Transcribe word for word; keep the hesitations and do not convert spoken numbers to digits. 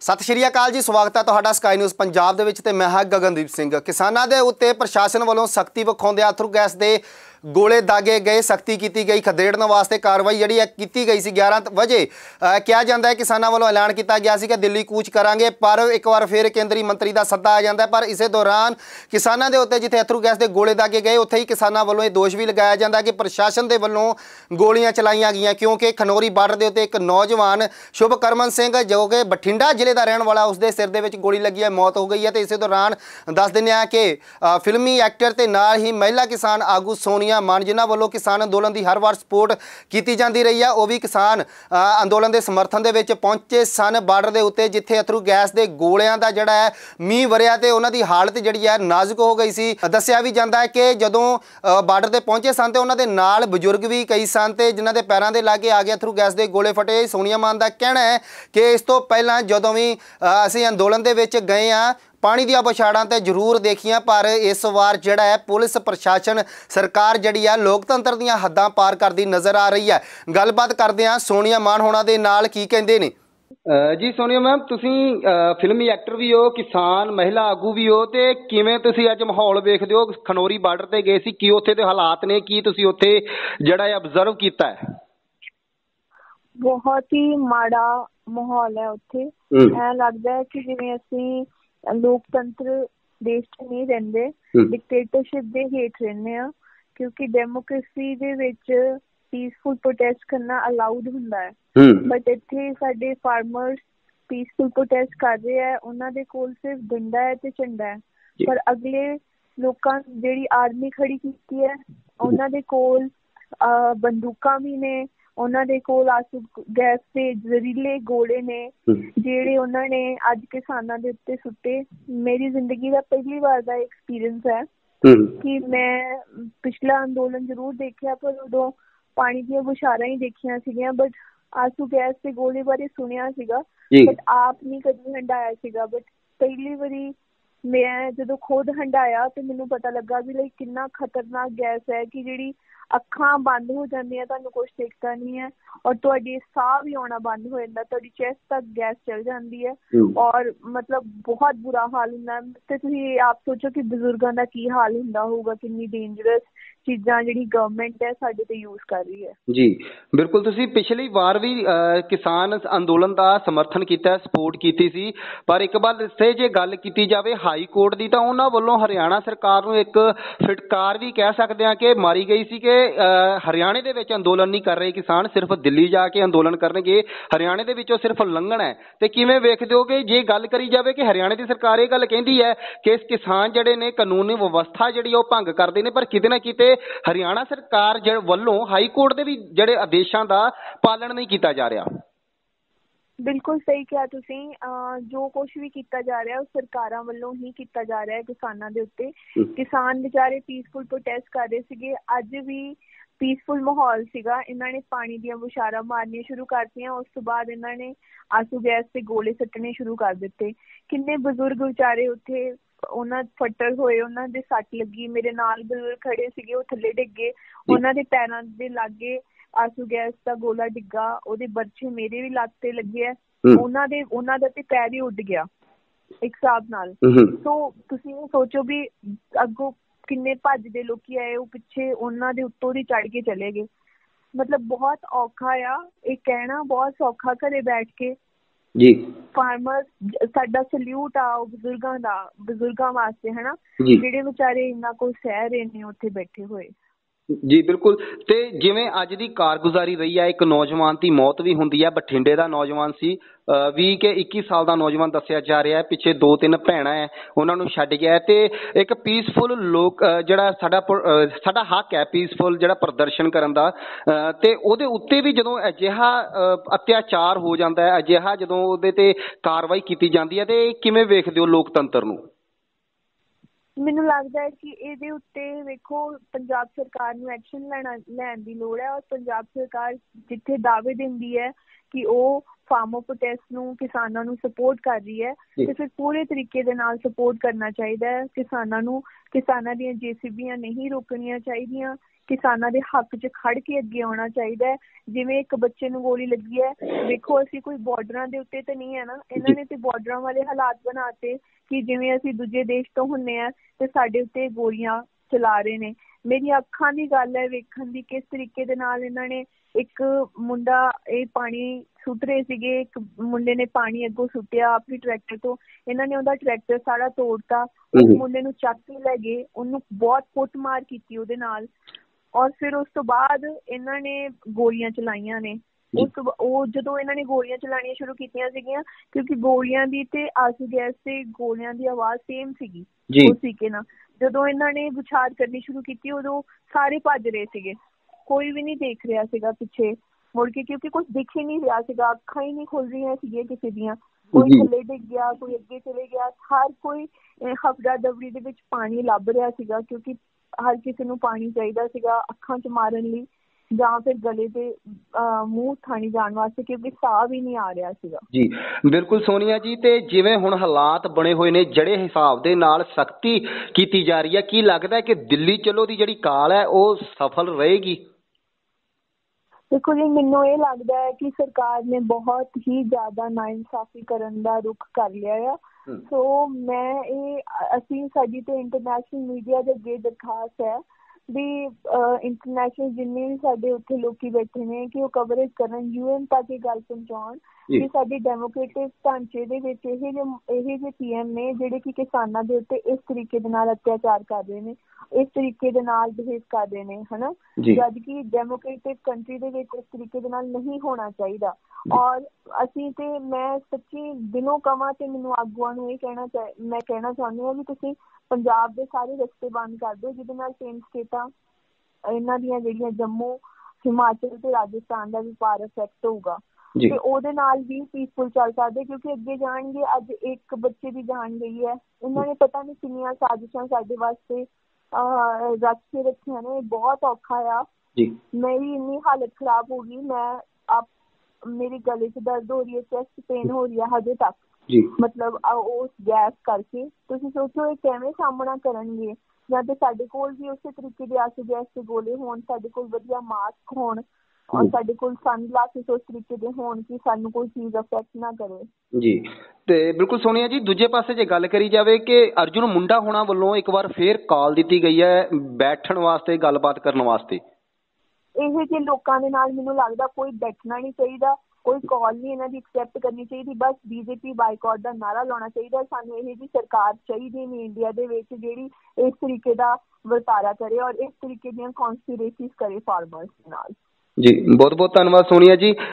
ਸਤਿ ਸ਼੍ਰੀ ਅਕਾਲ ਜੀ, ਸਵਾਗਤ ਹੈ ਤੁਹਾਡਾ ਸਕਾਈ ਨਿਊਜ਼ ਪੰਜਾਬ ਦੇ ਵਿੱਚ ਤੇ ਮੈਂ ਹਾਂ ਗਗਨਦੀਪ ਸਿੰਘ। ਕਿਸਾਨਾਂ ਦੇ ਉੱਤੇ ਪ੍ਰਸ਼ਾਸਨ ਵੱਲੋਂ ਸਖਤੀ ਵਿਖਾਉਂਦੇ ਅਥਰੂ ਗੈਸ ਦੇ ਗੋਲੇ ਦਾਗੇ ਗਏ, ਸਖਤੀ ਕੀਤੀ ਗਈ, ਖਦੇੜਨ ਵਾਸਤੇ ਕਾਰਵਾਈ ਜਿਹੜੀ ਹੈ ਕੀਤੀ ਗਈ ਸੀ। ਗਿਆਰਾਂ ਵਜੇ ਕਿਹਾ ਜਾਂਦਾ ਹੈ ਕਿਸਾਨਾਂ ਵੱਲੋਂ ਐਲਾਨ ਕੀਤਾ ਗਿਆ ਸੀ ਕਿ ਦਿੱਲੀ ਕੂਚ ਕਰਾਂਗੇ, ਪਰ ਇੱਕ ਵਾਰ ਫਿਰ ਕੇਂਦਰੀ ਮੰਤਰੀ ਦਾ ਸੱਦਾ ਆ ਜਾਂਦਾ ਹੈ। ਪਰ ਇਸੇ ਦੌਰਾਨ ਕਿਸਾਨਾਂ ਦੇ ਉੱਤੇ ਜਿੱਥੇ ਅਥਰੂ ਗੈਸ ਦੇ ਗੋਲੇ ਦਾਗੇ ਗਏ, ਉੱਥੇ ਹੀ ਕਿਸਾਨਾਂ ਵੱਲੋਂ ਇਹ ਦੋਸ਼ ਵੀ ਲਗਾਇਆ ਜਾਂਦਾ ਕਿ ਪ੍ਰਸ਼ਾਸਨ ਦੇ ਵੱਲੋਂ ਗੋਲੀਆਂ ਚਲਾਈਆਂ ਗਈਆਂ, ਕਿਉਂਕਿ ਖਨੌਰੀ ਬਾਰਡਰ ਦੇ ਉੱਤੇ ਇੱਕ ਨੌਜਵਾਨ ਸ਼ੁਭਕਰਮਨ ਸਿੰਘ ਜੋ ਕਿ ਬਠਿੰਡਾ ਜ਼ਿਲ੍ਹੇ ਦਾ ਰਹਿਣ ਵਾਲਾ, ਉਸਦੇ ਸਿਰ ਦੇ ਵਿੱਚ ਗੋਲੀ ਲੱਗੀ ਹੈ, ਮੌਤ ਹੋ ਗਈ ਹੈ। ਤੇ ਇਸੇ ਦੌਰਾਨ ਦੱਸ ਦਿੰਦੇ ਹਾਂ ਕਿ ਫਿਲਮੀ ਐਕਟਰ ਤੇ ਨਾਲ ਹੀ ਮਹਿਲਾ ਕਿਸਾਨ ਆਗੂ ਸੋਨੀਆ ਮਾਨ, ਜਿਨ੍ਹਾਂ ਵੱਲੋਂ ਕਿਸਾਨ ਅੰਦੋਲਨ ਦੀ ਹਰ ਵਾਰ ਸਪੋਰਟ ਕੀਤੀ ਜਾਂਦੀ ਰਹੀ ਹੈ, ਉਹ ਵੀ ਕਿਸਾਨ ਅੰਦੋਲਨ ਦੇ ਸਮਰਥਨ ਦੇ ਵਿੱਚ ਪਹੁੰਚੇ ਸਨ ਬਾਰਡਰ ਦੇ ਉੱਤੇ, ਜਿੱਥੇ ਅਥਰੂ ਗੈਸ ਦੇ ਗੋਲਿਆਂ ਦਾ ਜਿਹੜਾ ਹੈ ਮੀਂਹ ਵਰਿਆ ਤੇ ਉਹਨਾਂ ਦੀ ਹਾਲਤ ਜਿਹੜੀ ਹੈ ਨਾਜ਼ੁਕ ਹੋ ਗਈ ਸੀ। ਦੱਸਿਆ ਵੀ ਜਾਂਦਾ ਹੈ ਕਿ ਜਦੋਂ ਬਾਰਡਰ ਤੇ ਪਹੁੰਚੇ ਸਨ ਤੇ ਉਹਨਾਂ ਦੇ ਨਾਲ ਬਜ਼ੁਰਗ ਵੀ ਕਈ ਸਨ ਤੇ ਜਿਨ੍ਹਾਂ ਦੇ ਪੈਰਾਂ ਦੇ ਲਾਗੇ ਆ ਕੇ ਅਥਰੂ ਗੈਸ ਦੇ ਗੋਲੇ ਫਟੇ। ਸੋਨੀਆ ਮਾਨ ਦਾ ਕਹਿਣਾ ਹੈ ਕਿ ਇਸ ਤੋਂ ਪਹਿਲਾਂ ਜਦੋਂ ਵੀ ਅਸੀਂ ਅੰਦੋਲਨ ਦੇ ਵਿੱਚ ਗਏ ਹਾਂ, ਪਾਣੀ ਦੀਆਂ ਬੁਛਾੜਾਂ ਤੇ ਜ਼ਰੂਰ ਦੇਖੀਆਂ, ਪਰ ਇਸ ਵਾਰ ਜਿਹੜਾ ਹੈ ਪੁਲਿਸ ਪ੍ਰਸ਼ਾਸਨ ਸਰਕਾਰ ਜਿਹੜੀ ਹੈ ਲੋਕਤੰਤਰ ਦੀਆਂ ਹੱਦਾਂ ਪਾਰ ਕਰਦੀ ਨਜ਼ਰ ਆ ਰਹੀ ਹੈ। ਗੱਲਬਾਤ ਕਰਦੇ ਹਾਂ ਸੋਨੀਆ ਮਾਨ ਹੋਣਾ ਦੇ ਨਾਲ, ਕੀ ਕਹਿੰਦੇ ਨੇ ਜੀ। ਸੋਨੀਆ ਮੈਮ, ਤੁਸੀਂ ਫਿਲਮੀ ਐਕਟਰ ਵੀ ਹੋ, ਕਿਸਾਨ ਮਹਿਲਾ ਆਗੂ ਵੀ ਹੋ, ਤੇ ਕਿਵੇਂ ਤੁਸੀਂ ਅੱਜ ਮਾਹੌਲ ਵੇਖਦੇ ਹੋ? ਖਨੌਰੀ ਬਾਰਡਰ ਤੇ ਗਏ ਸੀ, ਕੀ ਉੱਥੇ ਦੇ ਹਾਲਾਤ ਨੇ, ਕੀ ਤੁਸੀਂ ਉੱਥੇ ਜਿਹੜਾ ਹੈ ਅਬਜ਼ਰਵ ਕੀਤਾ ਹੈ? ਬਹੁਤ ਹੀ ਮਾੜਾ ਮਾਹੌਲ ਹੈ ਉੱਥੇ। ਐਂ ਲੱਗਦਾ ਹੈ ਕਿ ਜਿਵੇਂ ਅਸੀਂ ਲੋਕਤੰਤਰ ਦੇਸ਼ 'ਚ ਨਹੀਂ ਰਹਿੰਦੇ, ਡਿਕਟੇਟਰਸ਼ਿਪ ਦੇ ਹੇਠ ਰਹਿੰਦੇ ਹਾਂ, ਕਿਉਂਕਿ ਡੈਮੋਕ੍ਰੇਸੀ ਦੇ ਵਿੱਚ ਪੀਸਫੁਲ ਪ੍ਰੋਟੈਸਟ ਕਰਨਾ ਅਲਾਊਡ ਹੁੰਦਾ ਹੈ, ਬਟ ਇੱਥੇ ਸਾਡੇ ਫਾਰਮਰਸ ਪੀਸਫੁਲ ਪ੍ਰੋਟੈਸਟ ਕਰ ਰਹੇ ਹੈ, ਉਹਨਾਂ ਦੇ ਕੋਲ ਸਿਰਫ ਡੰਡਾ ਹੈ ਤੇ ਝੰਡਾ ਹੈ, ਪਰ ਅਗਲੇ ਲੋਕਾਂ ਜਿਹੜੀ ਆਰਮੀ ਖੜੀ ਕੀਤੀ ਹੈ ਉਹਨਾਂ ਦੇ ਕੋਲ ਬੰਦੂਕਾਂ ਵੀ ਨੇ, ਉਹਨਾਂ ਦੇ ਕੋਲ ਆਸੂ ਗੈਸ ਦੇ ਜ਼ਹਿਰੀਲੇ ਗੋਲੇ ਨੇ ਜਿਹੜੇ ਉਹਨਾਂ ਨੇ ਅੱਜ ਕਿਸਾਨਾਂ ਦੇ ਉੱਤੇ ਸੁੱਟੇ। ਮੇਰੀ ਜ਼ਿੰਦਗੀ ਦਾ ਪਹਿਲੀ ਵਾਰ ਦਾ ਐਕਸਪੀਰੀਅੰਸ ਹੈ ਕਿ ਮੈਂ ਪਿਛਲਾ ਅੰਦੋਲਨ ਜ਼ਰੂਰ ਦੇਖਿਆ, ਪਰ ਉਦੋਂ ਪਾਣੀ ਦੀਆਂ ਬੁਛਾਰਾਂ ਹੀ ਦੇਖੀਆਂ ਸੀਗੀਆਂ, ਬਟ ਆਸੂ ਗੈਸ ਦੇ ਗੋਲੇ ਬਾਰੇ ਸੁਣਿਆ ਸੀਗਾ, ਬਟ ਆਪ ਨਹੀਂ ਕਦੀ ਹੰਢਾਇਆ ਸੀਗਾ। ਬਟ ਪਹਿਲੀ ਵਾਰੀ ਮੈਂ ਜਦੋਂ ਖੁਦ ਹੰਢਾਇਆ ਤੇ ਮੈਨੂੰ ਪਤਾ ਲੱਗਾ ਵੀ ਲਾਈਕ ਕਿੰਨਾ ਖਤਰਨਾਕ ਗੈਸ ਹੈ ਕਿ ਜਿਹੜੀ ਅੱਖਾਂ ਬੰਦ ਹੋ ਜਾਂਦੀਆਂ, ਤੁਹਾਨੂੰ ਕੁਛ ਦਿਖਦਾ ਨਹੀਂ ਹੈ, ਔਰ ਤੁਹਾਡੀ ਸਾਹ ਵੀ ਆਉਣਾ ਬੰਦ ਹੋ ਜਾਂਦਾ, ਤੁਹਾਡੀ ਚੈਸਟ ਤੱਕ ਗੈਸ ਚਲ ਜਾਂਦੀ ਹੈ, ਔਰ ਮਤਲਬ ਬਹੁਤ ਬੁਰਾ ਹਾਲ ਹੁੰਦਾ। ਤੇ ਤੁਸੀਂ ਆਪ ਸੋਚੋ ਕਿ ਬਜ਼ੁਰਗਾਂ ਦਾ ਕੀ ਹਾਲ ਹੁੰਦਾ ਹੋਊਗਾ, ਕਿੰਨੀ ਡੇਂਜਰਸ ਚੀਜ਼ਾਂ ਜਿਹੜੀ ਗਵਰਨਮੈਂਟ ਹੈ ਸਾਡੇ ਤੇ ਯੂਜ਼ ਕਰ ਰਹੀ ਹੈ। ਜੀ ਬਿਲਕੁਲ, ਤੁਸੀਂ ਪਿਛਲੀ ਵਾਰ ਵੀ ਕਿਸਾਨ ਅੰਦੋਲਨ ਦਾ ਸਮਰਥਨ ਕੀਤਾ, ਸਪੋਰਟ ਕੀਤੀ ਸੀ, ਪਰ ਇੱਕ ਵਾਰ ਇੱਥੇ ਜੇ ਗੱਲ ਕੀਤੀ ਜਾਵੇ ਹਾਈ ਕੋਰਟ ਦੀ, ਤਾਂ ਉਹਨਾਂ ਵੱਲੋਂ ਹਰਿਆਣਾ ਸਰਕਾਰ ਨੂੰ ਇੱਕ ਫਿਟਕਾਰ ਵੀ ਕਹਿ ਸਕਦੇ ਹਾਂ ਕਿ ਮਾਰੀ ਗਈ ਸੀ ਕਿ ਹਰਿਆਣੇ ਦੇ ਵਿੱਚ ਅੰਦੋਲਨ ਨਹੀਂ ਕਰ ਰਹੇ ਕਿਸਾਨ, ਸਿਰਫ ਦਿੱਲੀ ਜਾ ਕੇ ਅੰਦੋਲਨ ਕਰਨਗੇ, ਹਰਿਆਣੇ ਦੇ ਵਿੱਚੋਂ ਸਿਰਫ ਲੰਘਣ ਹੈ। ਤੇ ਕਿਵੇਂ ਵੇਖਦੇ ਹੋ ਕਿ ਜੇ ਗੱਲ ਕਰੀ ਜਾਵੇ ਕਿ ਹਰਿਆਣੇ ਦੀ ਸਰਕਾਰ ਇਹ ਗੱਲ ਕਹਿੰਦੀ ਹੈ ਕਿ ਕਿਸਾਨ ਜਿਹੜੇ ਨੇ ਕਾਨੂੰਨੀ ਵਿਵਸਥਾ ਜਿਹੜੀ ਉਹ ਭੰਗ ਕਰਦੇ ਨੇ, ਪਰ ਕਿਤੇ ਨਾ ਕਿਤੇ ਹਰਿਆਣਾ ਸਰਕਾਰ ਵੱਲੋਂ ਹਾਈ ਕੋਰਟ ਦੇ ਵੀ ਜਿਹੜੇ ਆਦੇਸ਼ਾਂ ਦਾ ਪਾਲਣ ਨਹੀਂ ਕੀਤਾ ਜਾ ਰਿਹਾ। ਬਿਲਕੁਲ ਸਹੀ ਕਿਹਾ ਤੁਸੀਂ। ਜੋ ਕੁਛ ਵੀ ਕੀਤਾ ਜਾ ਰਿਹਾ ਉਹ ਸਰਕਾਰਾਂ ਵੱਲੋਂ ਹੀ ਕੀਤਾ ਜਾ ਰਿਹਾ ਹੈ ਕਿਸਾਨਾਂ ਦੇ ਉੱਤੇ। ਕਿਸਾਨ ਵਿਚਾਰੇ ਪੀਸਫੁਲ ਪ੍ਰੋਟੈਸਟ ਕਰ ਰਹੇ ਸੀਗੇ, ਅੱਜ ਵੀ ਪੀਸਫੁਲ ਮਾਹੌਲ ਸੀਗਾ, ਇਹਨਾਂ ਨੇ ਪਾਣੀ ਦੀਆਂ ਬੁਛਾਰਾਂ ਮਾਰਨੀਆਂ ਸ਼ੁਰੂ ਕਰਤੀਆਂ, ਉਸ ਤੋਂ ਬਾਅਦ ਇਹਨਾਂ ਨੇ ਆਸੂ ਗੈਸ ਤੇ ਗੋਲੇ ਸੁੱਟਣੇ ਸ਼ੁਰੂ ਕਰ ਦਿੱਤੇ। ਕਿੰਨੇ ਬਜ਼ੁਰਗ ਵਿਚਾਰੇ ਉੱਥੇ ਉਹਨਾਂ ਫੱਟੜ ਹੋਏ, ਉਹਨਾਂ ਦੇ ਸੱਟ ਲੱਗੀ। ਮੇਰੇ ਨਾਲ ਬਜ਼ੁਰਗ ਖੜੇ ਸੀਗੇ, ਉਹ ਥੱਲੇ ਡਿੱਗੇ, ਉਹਨਾਂ ਦੇ ਪੈਰਾਂ ਦੇ ਲਾਗੇ ਆਸੂ ਗੈਸ ਦਾ ਗੋਲਾ ਡਿੱਗਾ, ਉਹਦੇ ਬਰਛੇ ਮੇਰੇ ਵੀ ਲੱਤ ਤੇ ਲੱਗੇ ਹੈ, ਉਹਨਾਂ ਦੇ ਉਹਨਾਂ ਦਾ ਤੇ ਪੈਰ ਹੀ ਉੱਡ ਗਿਆ ਇੱਕ ਹਿਸਾਬ ਨਾਲ। ਸੋ ਤੁਸੀਂ ਇਹ ਸੋਚੋ ਵੀ ਅੱਗੋਂ ਕਿੰਨੇ ਭੱਜਦੇ ਲੋਕੀ ਆਏ, ਉਹ ਪਿੱਛੇ ਉਹਨਾਂ ਦੇ ਉੱਤੋਂ ਦੀ ਚੜ੍ਹ ਕੇ ਚਲੇ ਗਏ। ਮਤਲਬ ਬਹੁਤ ਔਖਾ ਆ, ਇਹ ਕਹਿਣਾ ਬਹੁਤ ਸੌਖਾ ਘਰੇ ਬੈਠ ਕੇ। ਜੀ ਫਾਰਮਰ ਸਾਡਾ ਸਲੂਟ ਆ ਉਹ ਬਜ਼ੁਰਗਾਂ ਦਾ, ਬਜ਼ੁਰਗਾਂ ਵਾਸਤੇ, ਹਨਾ, ਜਿਹੜੇ ਵਿਚਾਰੇ ਇੰਨਾ ਕੁਛ ਸਹਿ ਰਹੇ ਨੇ ਉੱਥੇ ਬੈਠੇ ਹੋਏ। ਜੀ ਬਿਲਕੁਲ। ਤੇ ਜਿਵੇਂ ਅੱਜ ਦੀ ਕਾਰਗੁਜ਼ਾਰੀ ਰਹੀ ਹੈ, ਇੱਕ ਨੌਜਵਾਨ ਦੀ ਮੌਤ ਵੀ ਹੁੰਦੀ ਹੈ, ਬਠਿੰਡੇ ਦਾ ਨੌਜਵਾਨ ਸੀ, ਵੀਹ ਕੇ ਇੱਕੀ ਸਾਲ ਦਾ ਨੌਜਵਾਨ ਦੱਸਿਆ ਜਾ ਰਿਹਾ ਹੈ, ਪਿੱਛੇ ਦੋ ਤਿੰਨ ਭੈਣਾਂ ਹੈ ਉਹਨਾਂ ਨੂੰ ਛੱਡ ਗਿਆ, ਤੇ ਇੱਕ ਪੀਸਫੁਲ ਲੋਕ ਜਿਹੜਾ ਸਾਡਾ ਸਾਡਾ ਹੱਕ ਹੈ ਪੀਸਫੁਲ ਜਿਹੜਾ ਪ੍ਰਦਰਸ਼ਨ ਕਰਨ ਦਾ, ਤੇ ਉਹਦੇ ਉੱਤੇ ਵੀ ਜਦੋਂ ਅਜਿਹਾ ਅਤਿਆਚਾਰ ਹੋ ਜਾਂਦਾ ਹੈ, ਅਜਿਹਾ ਜਦੋਂ ਉਹਦੇ ਤੇ ਕਾਰਵਾਈ ਕੀਤੀ ਜਾਂਦੀ ਹੈ, ਤੇ ਕਿਵੇਂ ਵੇਖਦੇ ਹੋ ਲੋਕਤੰਤਰ ਨੂੰ? ਮੈਨੂੰ ਲੱਗਦਾ ਹੈ ਕਿ ਇਹਦੇ ਉੱਤੇ ਵੇਖੋ ਪੰਜਾਬ ਸਰਕਾਰ ਨੂੰ ਐਕਸ਼ਨ ਲੈਣਾ ਲੈਣ ਦੀ ਲੋੜ ਹੈ, ਔਰ ਪੰਜਾਬ ਸਰਕਾਰ ਜਿੱਥੇ ਦਾਅਵੇ ਦਿੰਦੀ ਹੈ ਕਿ ਉਹ ਫਾਰਮਰ ਪ੍ਰੋਟੈਸਟ ਨੂੰ, ਕਿਸਾਨਾਂ ਨੂੰ ਸਪੋਰਟ ਕਰ ਰਹੀ ਹੈ, ਤੇ ਫਿਰ ਪੂਰੇ ਤਰੀਕੇ ਦੇ ਨਾਲ ਸਪੋਰਟ ਕਰਨਾ ਚਾਹੀਦਾ ਹੈ ਕਿਸਾਨਾਂ ਨੂੰ। ਕਿਸਾਨਾਂ ਦੀਆਂ ਜੇ ਸੀ ਬੀਆਂ ਨਹੀਂ ਰੋਕਣੀਆਂ ਚਾਹੀਦੀਆਂ, ਕਿਸਾਨਾਂ ਦੇ ਹੱਕ 'ਚ ਖੜ ਕੇ ਅੱਗੇ ਆਉਣਾ ਚਾਹੀਦਾ ਹੈ। ਜਿਵੇਂ ਇੱਕ ਬੱਚੇ ਨੂੰ ਗੋਲੀ ਲੱਗੀ ਹੈ, ਵੇਖੋ ਅਸੀਂ ਕੋਈ ਬਾਰਡਰਾਂ ਦੇ ਉੱਤੇ ਤਾਂ ਨਹੀਂ ਹੈ ਨਾ, ਇਹਨਾਂ ਨੇ ਤੇ ਬਾਰਡਰਾਂ ਵਾਲੇ ਹਾਲਾਤ ਬਣਾਤੇ ਕਿ ਜਿਵੇਂ ਅਸੀਂ ਦੂਜੇ ਦੇਸ਼ ਤੋਂ ਹੁੰਦੇ ਹਾਂ ਤੇ ਸਾਡੇ ਉੱਤੇ ਗੋਲੀਆਂ ਚਲਾ ਰਹੇ ਨੇ। ਮੇਰੀਆਂ ਅੱਖਾਂ ਦੀ ਗੱਲ ਹੈ ਵੇਖਣ ਦੀ, ਕਿਸ ਤਰੀਕੇ ਦੇ ਨਾਲ ਇਹਨਾਂ ਨੇ, ਇੱਕ ਮੁੰਡਾ ਇਹ ਪਾਣੀ ਸੁੱਟ ਰਹੇ ਸੀਗੇ, ਇੱਕ ਮੁੰਡੇ ਨੇ ਪਾਣੀ ਅੱਗੋਂ ਸੁੱਟਿਆ ਆਪਣੀ ਟਰੈਕਟਰ ਤੋਂ, ਇਹਨਾਂ ਨੇ ਉਹਦਾ ਟਰੈਕਟਰ ਸਾਰਾ ਤੋੜਤਾ, ਉਸ ਮੁੰਡੇ ਨੂੰ ਚੱਕ ਕੇ ਲੈ ਗਏ, ਉਹਨੂੰ ਬਹੁਤ ਕੁੱਟਮਾਰ ਕੀਤੀ ਉਹਦੇ ਨਾਲ, ਔਰ ਫਿਰ ਉਸ ਤੋਂ ਬਾਅਦ ਇਹਨਾਂ ਨੇ ਗੋਲੀਆਂ ਚਲਾਈਆਂ ਨੇ। ਉਸ ਤੋਂ ਉਹ ਜਦੋਂ ਇਹਨਾਂ ਨੇ ਗੋਲੀਆਂ ਚਲਾਉਣੀਆਂ ਸ਼ੁਰੂ ਕੀਤੀਆਂ ਸੀਗੀਆਂ, ਕਿਉਂਕਿ ਗੋਲੀਆਂ ਦੀ ਤੇ ਆਸੂ ਗੈਸ ਤੇ ਗੋਲੀਆਂ ਦੀ ਆਵਾਜ਼ ਸੇਮ ਸੀਗੀ ਉਸ ਤਰੀਕੇ ਨਾਲ, ਜਦੋਂ ਇਹਨਾਂ ਨੇ ਬੁਛਾਰ ਕਰਨੀ ਸ਼ੁਰੂ ਕੀਤੀ ਉਦੋਂ ਸਾਰੇ ਭੱਜ ਰਹੇ ਸੀਗੇ, ਕੋਈ ਵੀ ਨਹੀਂ ਦੇਖ ਰਿਹਾ ਸੀਗਾ ਪਿੱਛੇ ਮੁੜ ਕੇ, ਕਿਉਂਕਿ ਕੁਛ ਦਿਖ ਹੀ ਨਹੀਂ ਰਿਹਾ ਸੀਗਾ, ਅੱਖਾਂ ਹੀ ਨਹੀਂ ਖੁੱਲ ਰਹੀਆਂ ਸੀਗੀਆਂ ਕਿਸੇ ਦੀਆਂ, ਕੋਈ ਥੱਲੇ ਡਿੱਗ ਗਿਆ, ਕੋਈ ਅੱਗੇ ਚਲੇ ਗਿਆ, ਹਰ ਕੋਈ ਹਫੜਾ ਦਫੜੀ ਦੇ ਵਿੱਚ ਪਾਣੀ ਲੱਭ ਰਿਹਾ ਸੀਗਾ, ਕਿਉਂਕਿ ਹਰ ਕਿਸੇ ਨੂੰ ਪਾਣੀ ਚਾਹੀਦਾ ਸੀਗਾ ਅੱਖਾਂ 'ਚ ਮਾਰਨ ਲਈ ਜਾਂ ਫਿਰ ਗਲੇ ਦੇ ਮੂੰਹ ਥਾਣੀ ਜਾਣ ਵਾਸਤੇ, ਕਿਉਂਕਿ ਸਾਹ ਵੀ ਨਹੀਂ ਆ ਰਿਹਾ ਸੀਗਾ। ਜੀ ਬਿਲਕੁਲ ਸੋਨੀਆ ਜੀ, ਤੇ ਜਿਵੇਂ ਹੁਣ ਹਾਲਾਤ ਬਣੇ ਹੋਏ ਨੇ, ਜਿਹੜੇ ਹਿਸਾਬ ਦੇ ਨਾਲ ਸਖਤੀ ਕੀਤੀ ਜਾ ਰਹੀ ਹੈ, ਕੀ ਲੱਗਦਾ ਹੈ ਕਿ ਦਿੱਲੀ ਚਲੋ ਦੀ ਜਿਹੜੀ ਕਾਲ ਹੈ ਉਹ ਸਫਲ ਰਹੇਗੀ? ਦੇਖੋ ਜੀ, ਮੈਨੂੰ ਇਹ ਲੱਗਦਾ ਹੈ ਕਿ ਸਰਕਾਰ ਨੇ ਬਹੁਤ ਹੀ ਜ਼ਿਆਦਾ ਨਾਇਨਸਾਫੀ ਕਰਨ ਦਾ ਰੁਖ ਕਰ ਲਿਆ ਆ। ਸੋ ਮੈਂ ਇਹ ਅਸੀਂ ਸਾਡੀ ਤੇ ਇੰਟਰਨੈਸ਼ਨਲ ਮੀਡੀਆ ਦੇ ਅੱਗੇ ਦਰਖਾਸਤ ਹੈ ਵੀ ਇੰਟਰਨੈਸ਼ਨਲ ਜਿੰਨੇ ਵੀ ਸਾਡੇ ਉੱਥੇ ਲੋਕੀ ਬੈਠੇ ਨੇ ਕਿ ਉਹ ਕਵਰੇਜ ਕਰਨ, ਯੂ ਐਨ ਤੱਕ ਇਹ ਗੱਲ ਪਹੁੰਚਾਉਣ ਕਿ ਸਾਡੇ ਡੈਮੋਕ੍ਰੇਟਿਕ ਢਾਂਚੇ ਦੇ ਵਿੱਚ ਇਹ ਜਿਹੇ ਇਹ ਜਿਹੇ ਪੀ ਐਮ ਨੇ ਜਿਹੜੇ ਕਿ ਕਿਸਾਨਾਂ ਦੇ ਉੱਤੇ ਇਸ ਤਰੀਕੇ ਦੇ ਨਾਲ ਅਤਿਆਚਾਰ ਕਰ ਰਹੇ ਨੇ, ਇਸ ਤਰੀਕੇ ਦੇ ਨਾਲ ਬਿਹੇਵ ਕਰ ਰਹੇ ਨੇ, ਹੈ ਨਾ, ਜਦ ਕਿ ਡੈਮੋਕ੍ਰੇਟਿਕ ਕੰਟਰੀ ਦੇ ਵਿੱਚ ਇਸ ਤਰੀਕੇ ਦੇ ਨਾਲ ਨਹੀਂ ਹੋਣਾ ਚਾਹੀਦਾ। ਔਰ ਅਸੀਂ ਤੇ ਮੈਂ ਸੱਚੀ ਦਿਲੋਂ ਕਵਾਂ ਤੇ ਮੈਨੂੰ ਆਗੂਆਂ ਨੂੰ ਇਹ ਕਹਿਣਾ ਚਾਹ ਮੈਂ ਕਹਿਣਾ ਚਾਹੁੰਦੀ ਹਾਂ ਵੀ ਤੁਸੀਂ ਪੰਜਾਬ ਦੇ ਸਾਰੇ ਰਸਤੇ ਬੰਦ ਕਰ ਦਿਓ, ਜਿਹਦੇ ਨਾਲ ਤਿੰਨ ਸਟੇਟਾਂ ਇਹਨਾਂ ਦੀਆਂ ਜਿਹੜੀਆਂ ਜੰਮੂ, ਹਿਮਾਚਲ ਤੇ ਰਾਜਸਥਾਨ ਦਾ ਵਪਾਰ ਇਫੈਕਟ ਹੋਊਗਾ ਤੇ ਉਹਦੇ ਨਾਲ ਵੀ ਪੀਸਫੁਲ ਚੱਲ ਸਕਦੇ, ਕਿਉਂਕਿ ਅੱਗੇ ਜਾਣਗੇ। ਅੱਜ ਇੱਕ ਬੱਚੇ ਦੀ ਜਾਨ ਗਈ ਹੈ, ਇਹਨਾਂ ਨੇ ਪਤਾ ਨਹੀਂ ਕਿੰਨੀਆਂ ਸਾਜ਼ਿਸ਼ਾਂ ਸਾਡੇ ਵਾਸਤੇ ਰੱਖ ਕੇ ਰੱਖੀਆਂ ਨੇ, ਬਹੁਤ ਔਖਾ ਆ। ਮੇਰੀ ਇੰਨੀ ਹਾਲਤ ਖਰਾਬ ਹੋ ਗਈ, ਮੈਂ ਆਪ ਮੇਰੀ ਗਲੇ 'ਚ ਦਰਦ ਹੋ ਰਹੀ ਹੈ, ਚੈਸਟ ਪੇਨ ਹੋ ਰਹੀ ਹੈ ਹਜੇ ਤੱਕ, ਮਤਲਬ ਉਸ ਗੈਸ ਕਰਕੇ। ਤੁਸੀਂ ਸੋਚੋ ਇਹ ਕਿਵੇਂ ਸਾਹਮਣਾ ਕਰਨਗੇ, ਜਾਂ ਤੇ ਸਾਡੇ ਕੋਲ ਵੀ ਉਸੇ ਤਰੀਕੇ ਦੇ ਆਸੂ ਗੈਸ ਦੇ ਗੋਲੇ ਹੋਣ, ਸਾਡੇ ਕੋਲ ਵਧੀਆ ਮਾਸਕ ਹੋਣ, ਔਰ ਸਾਡੇ ਕੋਲ ਸਨ ਗਲਾਸਿਸ ਉਸ ਤਰੀਕੇ ਦੇ ਹੋਣ ਕਿ ਸਾਨੂੰ ਕੋਈ ਚੀਜ਼ ਅਫੈਕਟ ਨਾ ਕਰੇ। ਜੀ ਤੇ ਬਿਲਕੁਲ ਸੋਨੀਆ ਜੀ, ਦੂਜੇ ਪਾਸੇ ਜੇ ਗੱਲ ਕਰੀ ਜਾਵੇ ਕਿ ਅਰਜੁਨ ਮੁੰਡਾ ਹੋਣਾ ਵੱਲੋਂ ਇੱਕ ਵਾਰ ਫੇਰ ਕਾਲ ਦਿੱਤੀ ਗਈ ਹੈ ਬੈਠਣ ਵਾਸਤੇ, ਗੱਲਬਾਤ ਕਰਨ ਵਾਸਤੇ, ਇਹੋ ਜਿਹੇ ਲੋਕਾਂ ਦੇ ਨਾਲ ਮੈਨੂੰ ਲੱਗਦਾ ਕੋਈ ਬੈਠਣਾ ਨਹੀਂ ਚਾਹੀਦਾ, ਕੋਈ ਕਾਲ ਨਹੀਂ ਇਹਨਾਂ ਦੀ ਐਕਸੈਪਟ ਕਰਨੀ ਚਾਹੀਦੀ, ਬਸ ਬੀਜੇਪੀ ਬਾਈਕਾਟ ਦਾ ਨਾਰਾ ਲਾਉਣਾ ਚਾਹੀਦਾ। ਸਾਨੂੰ ਇਹੋ ਜਿਹੀ ਸਰਕਾਰ ਚਾਹੀਦੀ ਨਹੀਂ ਇੰਡੀਆ ਦੇ ਵਿੱਚ ਜਿਹੜੀ ਇਸ ਤਰੀਕੇ ਦਾ ਵਰਤਾਰਾ ਕਰੇ ਔਰ ਇਸ ਤਰੀਕੇ ਦੀਆਂ ਕੌਂਸਪੀਰੇਸੀਜ਼ ਕਰੇ ਫਾਰਮਰਸ ਨਾਲ। ਜੀ ਬਹੁਤ ਬਹੁਤ ਧੰਨਵਾਦ ਸੋਨੀਆ ਜੀ।